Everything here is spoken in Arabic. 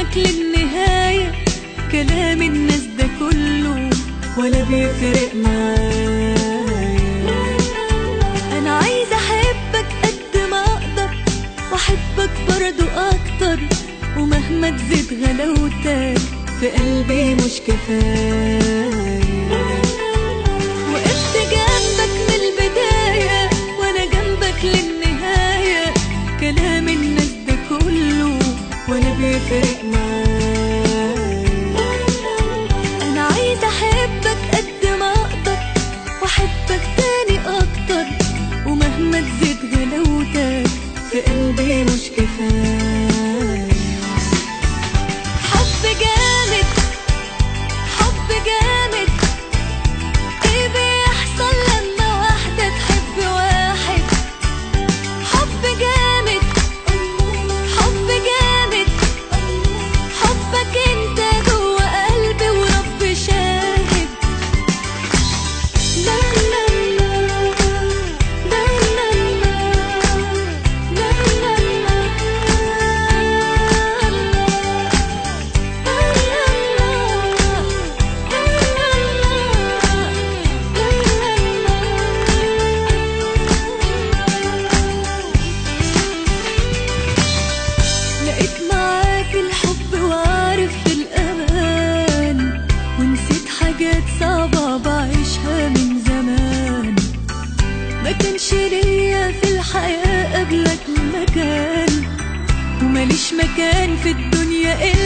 معاك للنهاية. كلام الناس ده كله ولا بيفرق معايا. أنا عايزة أحبك قد ما أقدر، وأحبك برضو أكتر، ومهما تزيد غلاوتك في قلبي مش كفاية. وقفت جنبك من البداية وأنا جنبك للنهاية. كلام الناس ده كله ولا بيفرق معايا. أنا عايزة أحبك قد ما أقدر، وأحبك تاني أكتر، ومهما تزيد غلاوتك في قلبي مش كفاية. حب جامد حب جامد، إيه بيحصل لما واحدة تحب واحد؟ حب جامد حب جامد، حبك انت جوا قلبي ورب شاهد. لا لا لا لا لا لا لا لقيت معاك الحب وعرفت الأمان، ونسيت حاجات صعبة بعيشها من زمان. ما كانش ليا في الحياة قبلك مكان، وماليش مكان في الدنيا